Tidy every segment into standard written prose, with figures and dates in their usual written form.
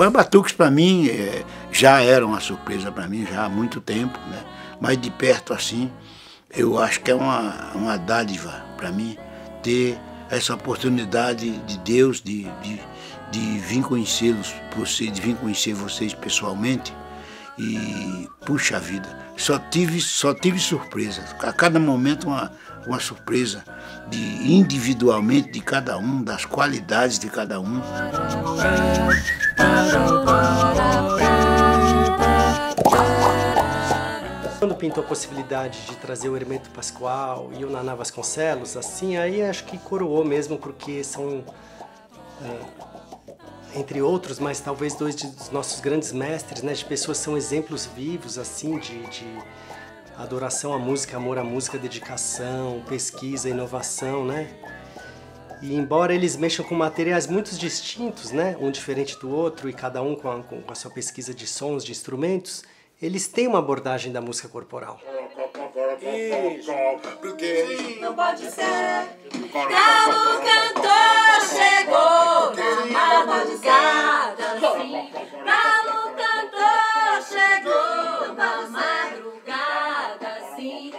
Batuques para mim já era uma surpresa para mim já há muito tempo, né? Mas de perto assim, eu acho que é uma dádiva para mim ter essa oportunidade de Deus de vir conhecê-los, de vir conhecer vocês pessoalmente. E, puxa vida, só tive surpresa. A cada momento uma surpresa individualmente de cada um, das qualidades de cada um. Quando pintou a possibilidade de trazer o Hermeto Pascoal e o Naná Vasconcelos, assim, aí acho que coroou mesmo, porque são, entre outros, mas talvez dois dos nossos grandes mestres, né, de pessoas que são exemplos vivos, assim, de adoração à música, amor à música, dedicação, pesquisa, inovação, né? E embora eles mexam com materiais muito distintos, né, um diferente do outro, e cada um com a sua pesquisa de sons, de instrumentos, eles têm uma abordagem da música corporal. Isso. Não pode ser. Galo cantor chegou na madrugada, sim. Galo cantor chegou na madrugada, sim.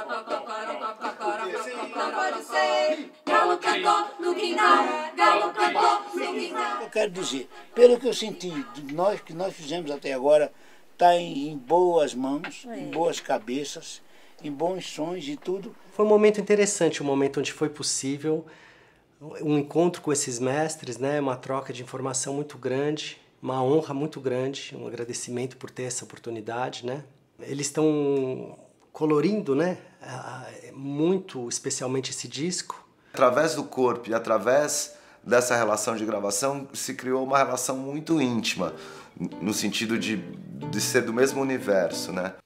Não pode ser. Galo cantor no quintal. Galo cantor no quintal. Eu quero dizer, pelo que eu senti que nós fizemos até agora, está em boas mãos, em boas cabeças, em bons sons e tudo. Foi um momento interessante, um momento onde foi possível um encontro com esses mestres, né? Uma troca de informação muito grande, uma honra muito grande, um agradecimento por ter essa oportunidade, né? Eles estão colorindo, né? Muito especialmente esse disco. Através do corpo e através dessa relação de gravação se criou uma relação muito íntima, no sentido de ser do mesmo universo, né?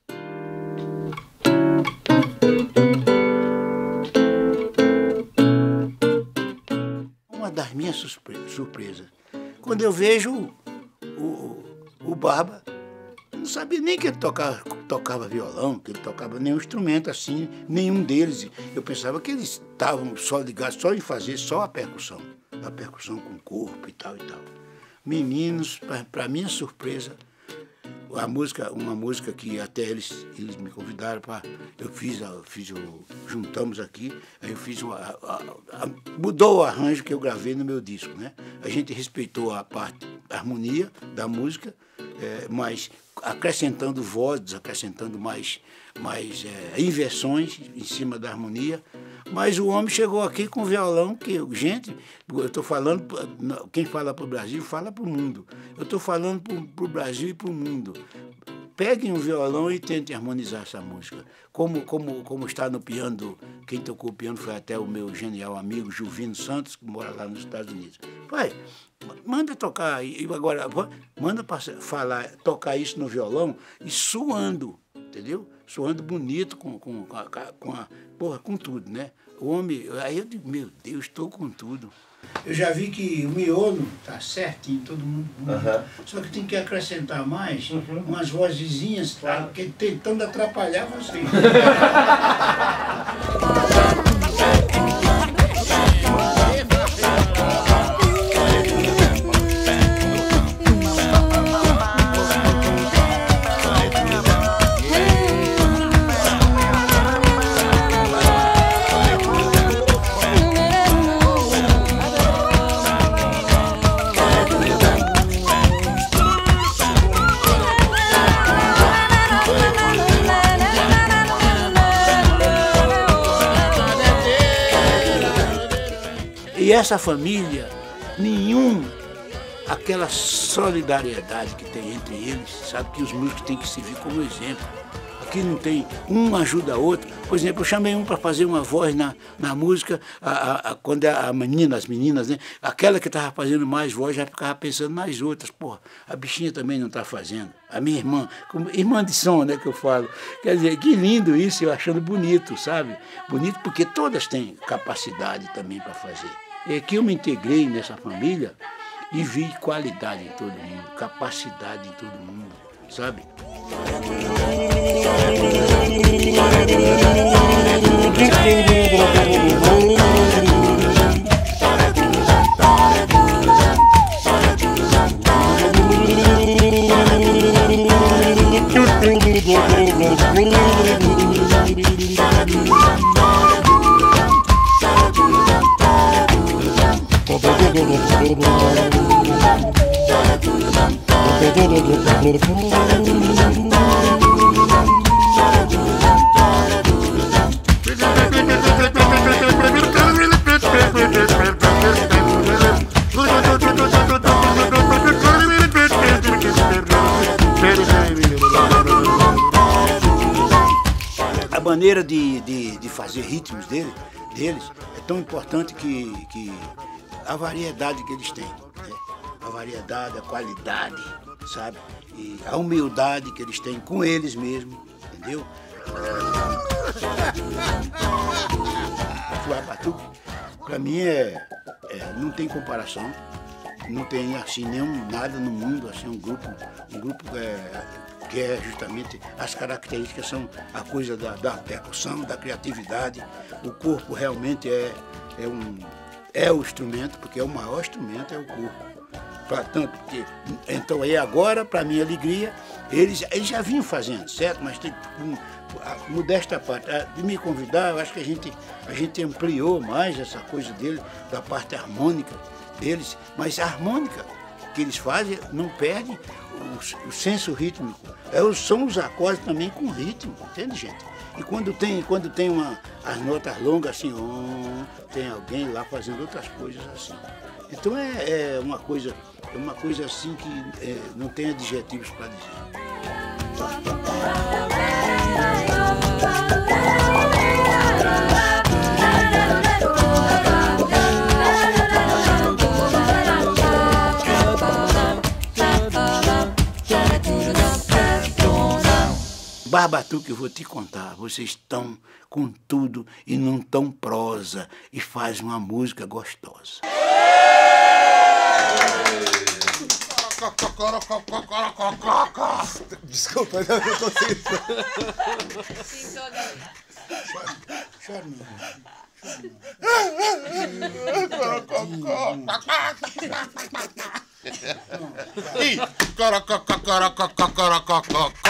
Uma das minhas surpresas, quando eu vejo o Barba, eu não sabia nem que ele tocava violão, que ele tocava nenhum instrumento assim, nenhum deles. Eu pensava que eles estavam só ligados só em fazer só a percussão com o corpo e tal e tal. Meninos, para minha surpresa, uma música que até eles me convidaram para... juntamos aqui, aí eu fiz mudou o arranjo que eu gravei no meu disco, né? A gente respeitou a harmonia da música, mas acrescentando vozes, acrescentando mais inversões em cima da harmonia. Mas o homem chegou aqui com violão, que, gente, eu estou falando, quem fala para o Brasil, fala para o mundo. Eu estou falando para o Brasil e para o mundo. Peguem um violão e tentem harmonizar essa música. Como está no piano, quem tocou o piano foi até o meu genial amigo Juvino Santos, que mora lá nos Estados Unidos. Pai, manda tocar, agora, manda tocar isso no violão e suando, entendeu? Suando bonito, com tudo, né? O homem, aí eu digo, meu Deus, estou com tudo. Eu já vi que o miolo tá certinho, todo mundo bonito. Só que tem que acrescentar mais umas vozezinhas, que tentando atrapalhar você. E essa família, aquela solidariedade que tem entre eles, sabe que os músicos têm que servir como exemplo. Aqui não tem um ajuda a outro. Por exemplo, eu chamei um para fazer uma voz na música, quando as meninas, né? Aquela que estava fazendo mais voz já ficava pensando nas outras. Porra, a bichinha também não está fazendo. A minha irmã de som, né, que eu falo. Quer dizer, que lindo isso, eu achando bonito, sabe? Bonito porque todas têm capacidade também para fazer. E aqui eu me integrei nessa família e vi qualidade em todo mundo, capacidade em todo mundo, sabe? A maneira de fazer ritmos deles é tão importante que a variedade que eles têm, né? A variedade, a qualidade, sabe? E a humildade que eles têm com eles mesmos, entendeu? O batuque, para mim, não tem comparação, não tem assim nada no mundo, assim, um grupo que é justamente as características são a coisa da percussão, da criatividade. O corpo realmente é o instrumento, porque o maior instrumento é o corpo. Tanto que, então aí agora, para minha alegria, eles já vinham fazendo, certo? Mas modesta parte, de me convidar, eu acho que a gente ampliou mais essa coisa dele, da parte harmônica deles, mas a harmônica que eles fazem não perde o senso rítmico. São os acordes também com ritmo, entende, gente? E quando tem as notas longas assim, tem alguém lá fazendo outras coisas assim. Então é uma coisa assim que não tem adjetivos para dizer. Barbatuque, eu vou te contar, vocês estão com tudo e não tão prosa e fazem uma música gostosa. Desculpa, eu não consigo. Chora não.